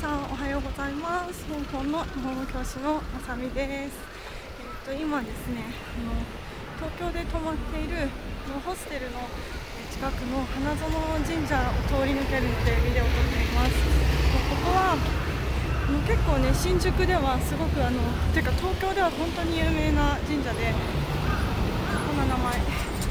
さんおはようございます。香港の日本語教師のまさみです。今ですね、東京で泊まっているホステルの近くの花園神社を通り抜けるのでビデオを撮っています。ここは結構ね、新宿ではすごくてか東京では本当に有名な神社で、こんな名前、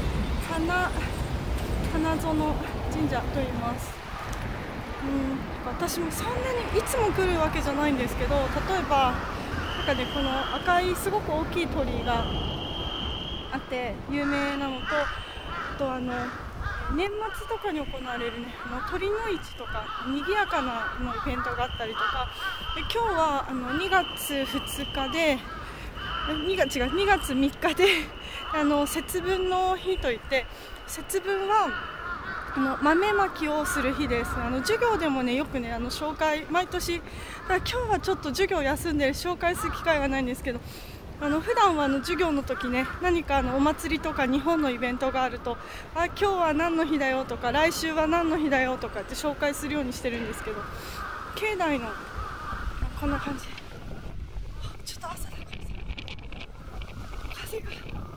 花園神社と言います。私もそんなにいつも来るわけじゃないんですけど、例えばなんかね、この赤いすごく大きい鳥居があって有名なのと、あと年末とかに行われるね、鳥の市とか賑やかなイベントがあったりとかで、今日は2月2日で2月3日で節分の日といって、節分は豆まきをする日です。授業でもね、よくね紹介、毎年今日はちょっと授業休んで紹介する機会がないんですけど、普段は授業の時ね、何かお祭りとか日本のイベントがあると、今日は何の日だよとか来週は何の日だよとかって紹介するようにしてるんですけど、境内のこんな感じ、ちょっと朝だから風が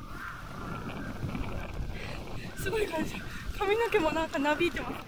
すごい感じ、髪の毛もなんかなびいてます。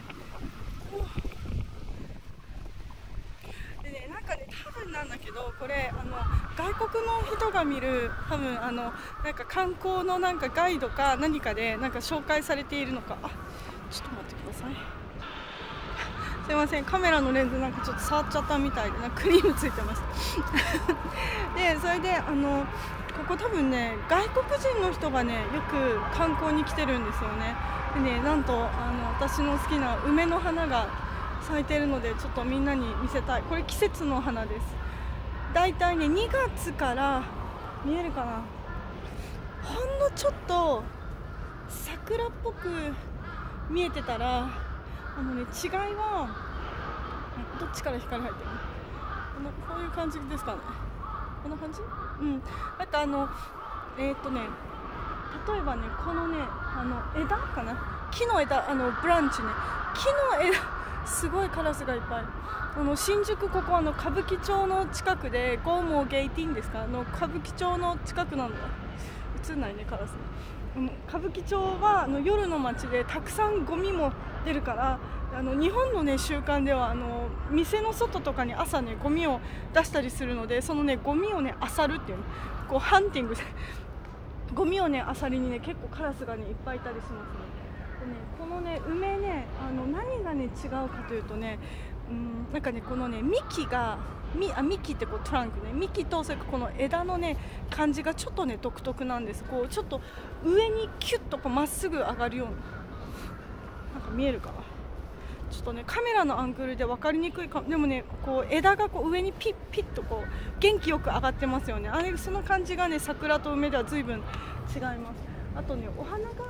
でね、なんかね、多分なんだけど、これ外国の人が見る、多分なんか観光のなんかガイドか何かでなんか紹介されているのか。ちょっと待ってください。すいません、カメラのレンズなんかちょっと触っちゃったみたいで、なんかクリームついてましたで、それでここ多分ね、外国人の人がねよく観光に来てるんですよね。でね、なんと私の好きな梅の花が咲いているので、ちょっとみんなに見せたい。これ季節の花です。だいたいね2月から見えるかな、ほんのちょっと桜っぽく見えてたら、違いはどっちから光入ってるの、こういう感じですかね。こんな感じ、なんか例えばね、このね枝かな、木の枝、ブランチね、木の枝すごいカラスがいっぱい。新宿、ここ歌舞伎町の近くで、ゴーモーゲイティンですか、歌舞伎町の近くなんだ。映んないね、カラス。歌舞伎町は夜の街でたくさんゴミも出るから、日本のね習慣では店の外とかに朝ねゴミを出したりするので、そのねゴミをね漁るっていうの、こうハンティングでゴミをね漁りにね、結構カラスがねいっぱいいたりしますね。でね、このね梅ね、何がね違うかというとね、なんかね、このね幹ってこうトランクね、幹とそれからこの枝のね感じがちょっとね独特なんです。こうちょっと上にキュッとこうまっすぐ上がるような、なんか見えるかな、ちょっとねカメラのアングルで分かりにくいかも。でもね、こう枝がこう上にピッピッとこう元気よく上がってますよね。その感じがね桜と梅では随分違います。あとね、お花が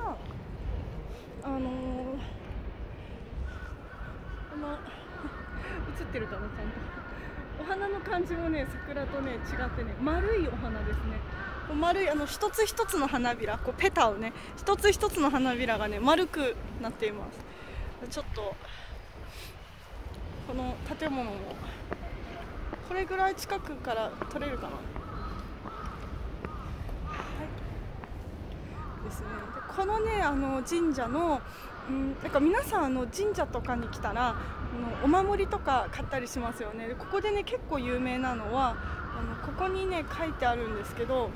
映ってるかな、ちゃんとお花の感じもね桜とね違ってね、丸いお花ですね。丸い一つ一つの花びら、こうペタをね一つ一つの花びらがね丸くなっています。ちょっとこの建物もこれぐらい近くから撮れるかな、ですね。でこのね神社のなんか皆さん神社とかに来たらお守りとか買ったりしますよね。でここでね結構有名なのはここにね書いてあるんですけど、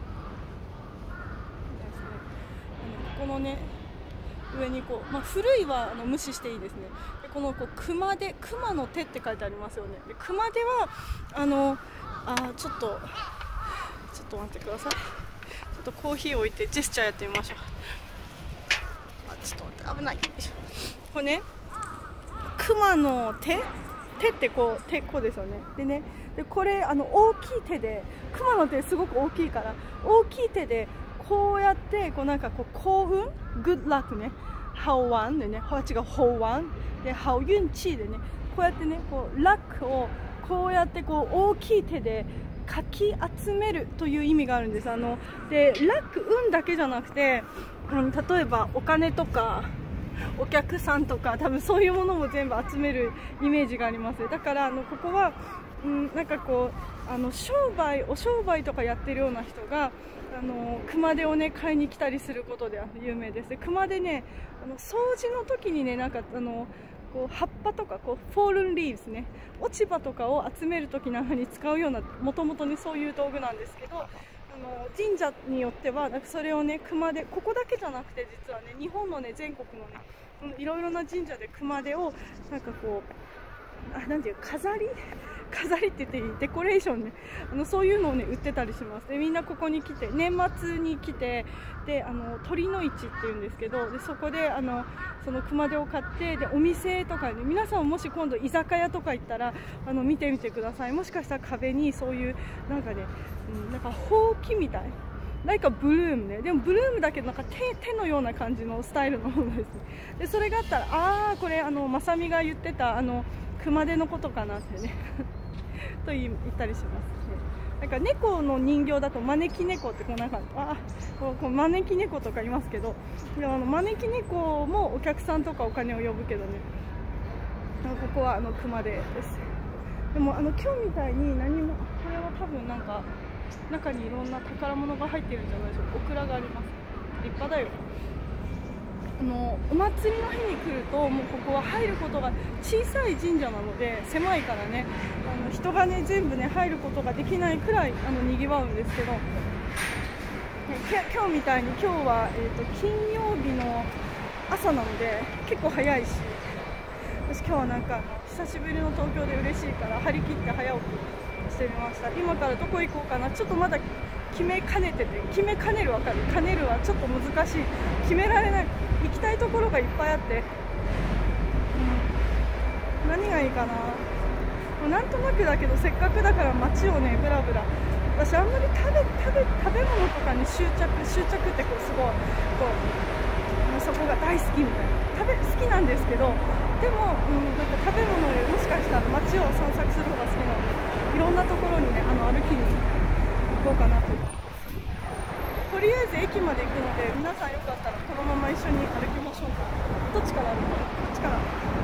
ここのね上にこう、古いは無視していいですね。でこの熊の手って書いてありますよね。で熊手はちょっと待ってください。ちょっとコーヒー置いてジェスチャーやってみましょう。ちょっと待って、危ない。これね、熊の手ってこうですよね。でね、これ大きい手で、熊の手すごく大きいから大きい手でこうやってなんか幸運、グッドラックね、ハオワンでね、違う、ホウワンでハオユンチでね、こうやってねラックをこうやって大きい手でかき集めるという意味があるんです。でラック、運だけじゃなくて例えばお金とかお客さんとか多分そういうものも全部集めるイメージがあります。だからここは、なんかこうお商売とかやってるような人が熊手をね買いに来たりすることで有名です。で熊手ね掃除の時にねなんかこう葉っぱとかこうフォールンリーブスね落ち葉とかを集める時なんかに使うようなもともとねそういう道具なんですけど神社によってはなんかそれをね熊手ここだけじゃなくて実はね日本のね全国のねいろいろな神社で熊手をなんかこうなんていう飾りって言っていいデコレーションねそういうのをね売ってたりします。でみんなここに来て年末に来てで鳥の市っていうんですけどでそこでその熊手を買ってでお店とかね皆さんもし今度居酒屋とか行ったら見てみてください。もしかしたら壁にそういうなんかね、なんかほうきみたいなんかブルームねでもブルームだけどなんか手のような感じのスタイルのものですね。でそれがあったらこれまさみが言ってた熊手のことかなってねと言ったりします、ね。なんか猫の人形だと招き猫ってこうなんかこう招き猫とかいますけどでも招き猫もお客さんとかお金を呼ぶけどねここは熊手です。でも今日みたいに何もこれは多分なんか中にいろんな宝物が入ってるんじゃないでしょうか。オクラがあります。立派だよ。お祭りの日に来るともうここは入ることが小さい神社なので狭いからね人がね全部ね入ることができないくらいにぎわうんですけど、今日みたいに今日は、金曜日の朝なので結構早いし私今日はなんか久しぶりの東京で嬉しいから張り切って早起きしてみました。今からどこ行こうかなちょっとまだ決めかねてて決めかねるわかるかねるはちょっと難しい決められない行きたいところがいっぱいあって、何がいいかななんとなくだけどせっかくだから街をねブラブラ私あんまり食べ物とかに執着ってこうすごいこうそこが大好きみたいな好きなんですけどでも、なんか食べ物よりもしかしたら街を散策する方が好きなのでいろんなところにね歩きに行こうかなと。とりあえず駅まで行くので皆さんよかったらこのまま一緒に歩きましょうか。どっちから歩くの？こっちから。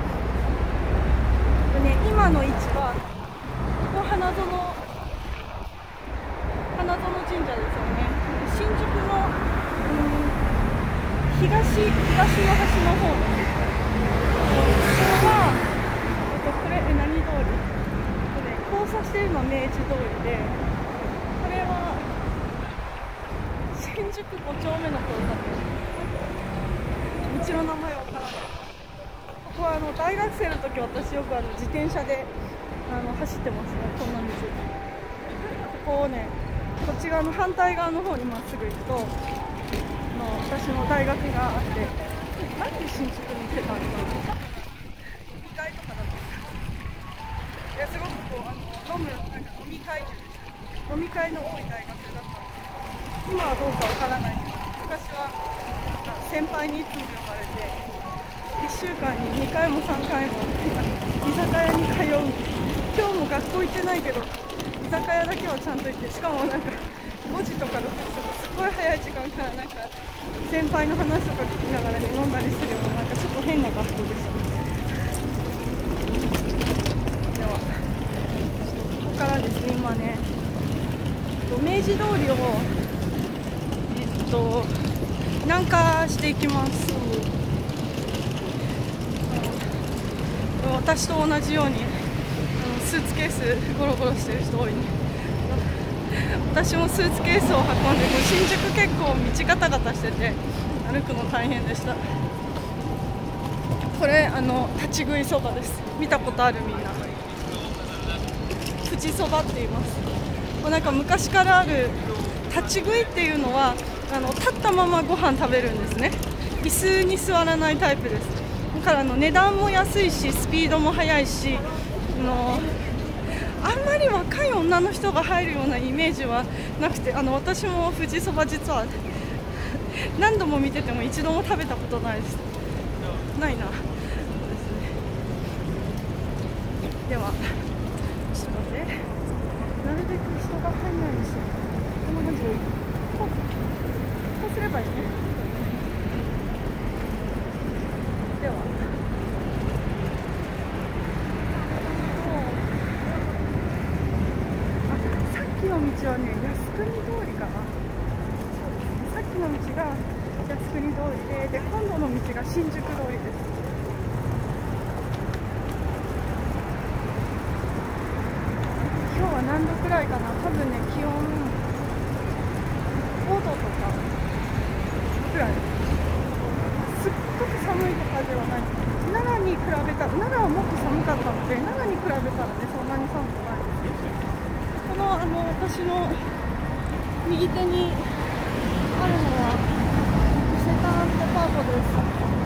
でね、今の位置はここ花園神社ですよね。新宿の、東の端の方です。これはこれ何通り？交差しているのは明治通りでこれは新宿5丁目の交差点。道の名前わからない。ここは大学生の時私よく自転車で走ってますね。こんな道ここをねこっち側の反対側の方にまっすぐ行くと私の大学があってなんで新宿に来てたんですか。飲み会とかだったいやすごくこうなんか飲み会の多い大学だったんですけど今はどうかわからないけど昔は先輩にいつも呼ばれて1週間に2回も3回も居酒屋に通う。今日も学校行ってないけど居酒屋だけはちゃんと行ってしかもなんか5時とか6時とかすごい早い時間からなんか先輩の話とか聞きながらね飲んだりするようななんかちょっと変な学校でした。ではここからですね今ね明治通りを南下していきます。私と同じようにスーツケースゴロゴロしてる人多いね。私もスーツケースを運んで新宿結構道ガタガタしてて歩くの大変でした。これ立ち食いそばです。見たことあるみんな。富士そばって言います。なんか昔からある立ち食いっていうのは立ったままご飯食べるんですね。椅子に座らないタイプです。だから値段も安いしスピードも速いしあんまり若い女の人が入るようなイメージはなくて私も富士そば実は何度も見てても一度も食べたことないです。ないな。そうですね。ではちょっと待ってなるべく人が入らないようにしよう。こんな感じでこうすればいいね。 道はね、靖国通りかな。そうですね、さっきの道が靖国通りで、今度の道が新宿通りです。今日は何度くらいかな。多分ね、気温5度とかくらい。すっごく寒いとかではない。奈良に比べたら、奈良はもっと寒かったので、奈良に比べたらね、そんなに寒くないです。この私の右手にあるのは伊勢丹デパートです。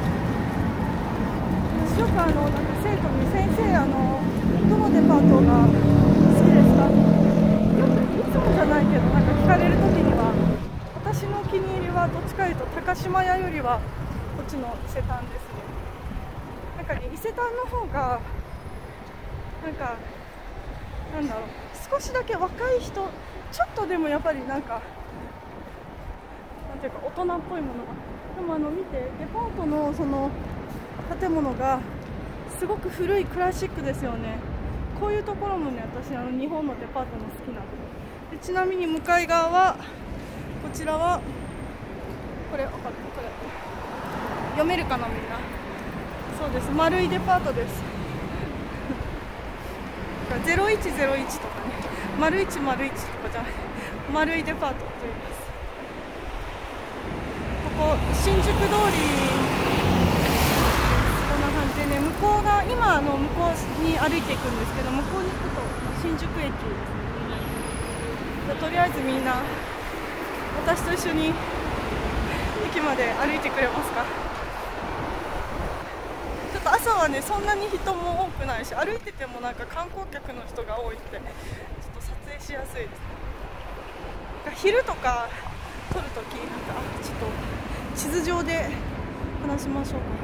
私よくなんか生徒に先生どのデパートが好きですか？よくいつもじゃないけどなんか聞かれるときには、私のお気に入りはどっちかというと高島屋よりはこっちの伊勢丹ですね。なんかね、伊勢丹の方がなんかなんだろう、少しだけ若い人、ちょっとでもやっぱりなんかなんていうか大人っぽいものが。でも見て、デパートのその建物がすごく古いクラシックですよね。こういうところもね、私日本のデパートも好きなんで。ちなみに向かい側は、こちらはこれ分かる？これ読めるかなみんな。そうです、丸いデパートです。0101とかね、丸101とかじゃない、丸いデパートと言います。ここ新宿通り、こんな感じでね、向こうが今向こうに歩いていくんですけど、向こうに行くと新宿駅ですね。とりあえずみんな私と一緒に駅まで歩いてくれますか？ちょっと朝はね、そんなに人も多くないし、歩いててもなんか観光客の人が多いって、ちょっと撮影しやすいです。昼とか撮るとき、なんかちょっと地図上で話しましょうか。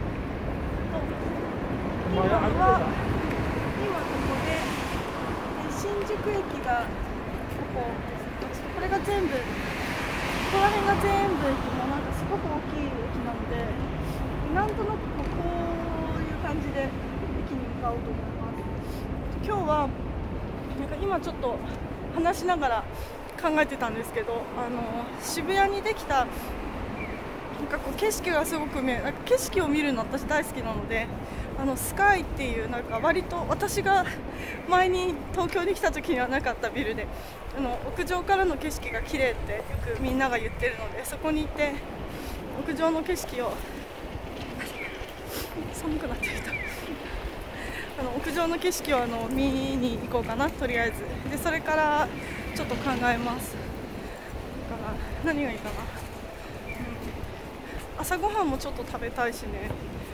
今ここで新宿駅がこれが全部、ここら辺が全部もうなんかすごく大きい駅なので、なんとなくこういう感じで駅に向かおうと思います。今日はなんか今ちょっと話しながら考えてたんですけど、渋谷にできたなんかこう景色がすごくなんか景色を見るの私大好きなので、スカイっていうなんか割と私が前に東京に来た時にはなかったビルで、屋上からの景色が綺麗ってよくみんなが言ってるので、そこに行って屋上の景色を寒くなってきた屋上の景色を見に行こうかな、とりあえず。でそれからちょっと考えます。だから何がいいかな、朝ごはんもちょっと食べたいしね。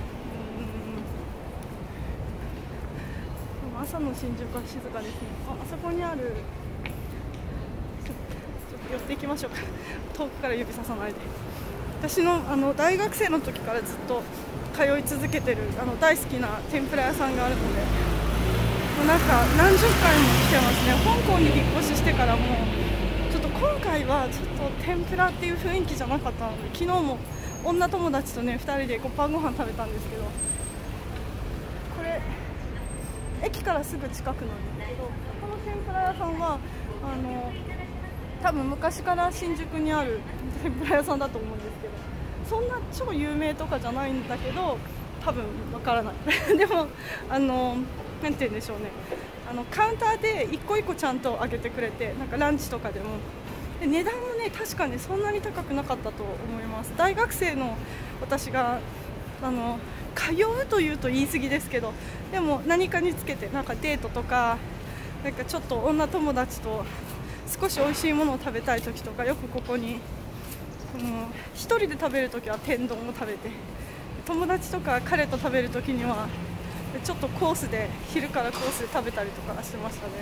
でも朝の新宿は静かですね。あそこにある、ちょっと寄っていきましょうか。遠くから指ささないで。私の大学生の時からずっと通い続けてる大好きな天ぷら屋さんがあるので、もうなんか何十回も来てますね。香港に引っ越ししてからもちょっと今回はちょっと天ぷらっていう雰囲気じゃなかったので、昨日も女友達とね2人で晩ご飯食べたんですけど、これ駅からすぐ近くなんですけど、この天ぷら屋さんは多分昔から新宿にある天ぷら屋さんだと思うんですけど、そんな超有名とかじゃないんだけど多分わからないでもなんて言うんでしょうね、カウンターで一個一個ちゃんと揚げてくれて、なんかランチとかでもで値段もね、確かにそんなに高くなかったと思います。大学生の私が通うというと言い過ぎですけど、でも何かにつけてなんかデートとか、なんかちょっと女友達と少し美味しいものを食べたい時とか、よくここに一人で食べる時は天丼を食べて、友達とか彼と食べる時にはちょっとコースで、昼からコースで食べたりとかしてましたね。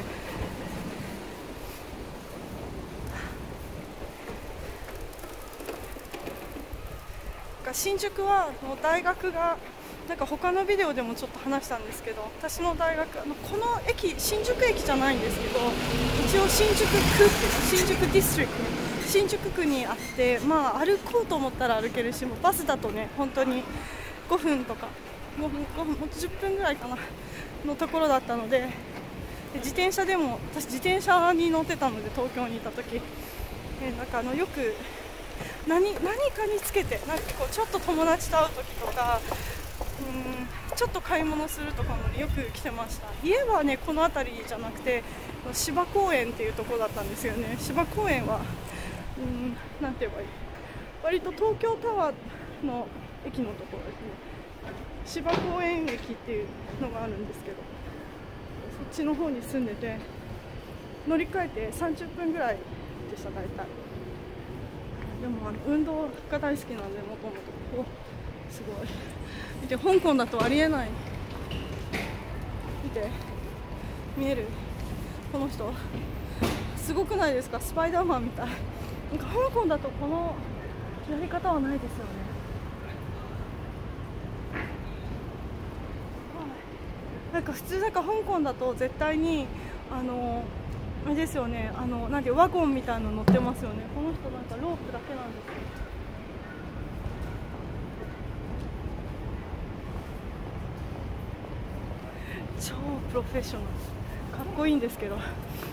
新宿は大学がなんか他のビデオでもちょっと話したんですけど、私の大学この駅新宿駅じゃないんですけど、一応新宿区っていうか新宿ディストリクト、新宿区にあって、まあ歩こうと思ったら歩けるし、もうバスだとね本当に5分とか5分もっと10分ぐらいかなのところだったので、 自転車でも私自転車に乗ってたので東京にいた時、なんかよく何かにつけてなんかこうちょっと友達と会う時とかちょっと買い物するとかも、ね、よく来てました。家はねこの辺りじゃなくて芝公園っていうところだったんですよね。芝公園はなんて言えばいい、割と東京タワーの駅のところですね。芝公園駅っていうのがあるんですけど、そっちの方に住んでて乗り換えて30分ぐらいでした大体。でも運動が大好きなんで、もともとすごい見て、香港だとありえない。見て、見えるこの人すごくないですか？スパイダーマンみたい。なんか香港だとこのやり方はないですよね。なんか普通なんか香港だと絶対にあれですよね、なんてワゴンみたいなの乗ってますよね。この人なんかロープだけなんですよ。超プロフェッショナル、かっこいいんですけど。いい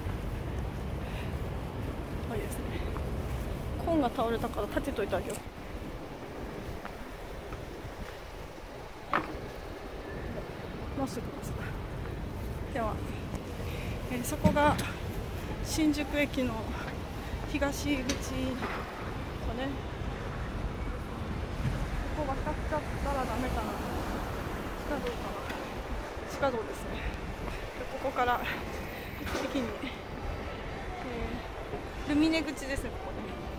ですね。コーンが倒れたから立てといてあげよう。まっすぐです。では、そこが新宿駅の東口ですね。ここ渡っちゃったらダメかな。地下道かな。地下道ですね。でここから駅に、ルミネ口ですね。ここ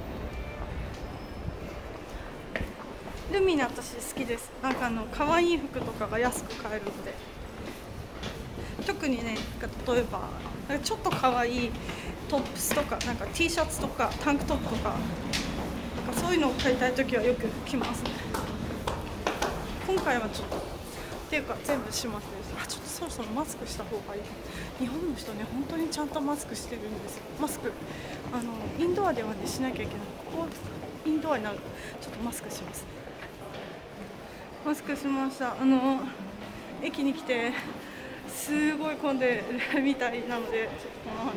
ね。ルミネ私好きです。なんか可愛い服とかが安く買えるので。特にね、例えばなんかちょっと可愛いトップスとか、なんか T シャツとかタンクトップとか、なんかそういうのを買いたいときはよく来ますね。今回はちょっとっていうか全部しますね。ちょっとそろそろマスクした方がいい。日本の人ね、本当にちゃんとマスクしてるんですよ。マスクインドアではねしなきゃいけない。ここインドアになる。ちょっとマスクします。マスクしました。駅に来てすごい混んでるみたいなので、この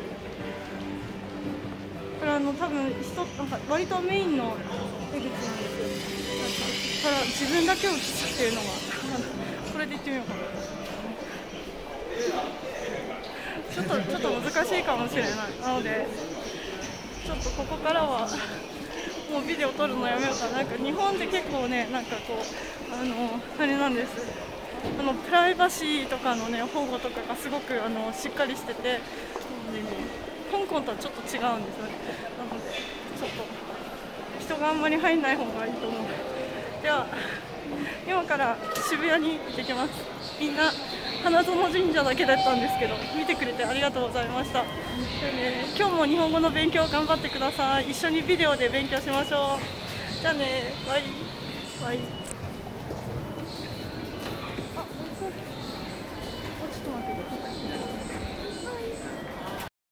これ多分なんか割とメインの出口なんですよ。だから自分だけを映すっていうのがこれで行ってみようかな。ちょっと難しいかもしれない。なのでちょっとここからはもうビデオ撮るのやめようかな。なんか日本で結構ね、なんかこうあれなんです。プライバシーとかのね保護とかがすごくしっかりしてて、でね、香港とはちょっと違うんですよね。なのでちょっと人があんまり入んない方がいいと思う。では今から渋谷に行ってきます。みんな花園神社だけだったんですけど、見てくれてありがとうございました。今日も日本語の勉強頑張ってください。一緒にビデオで勉強しましょう。じゃあね、バイバイ。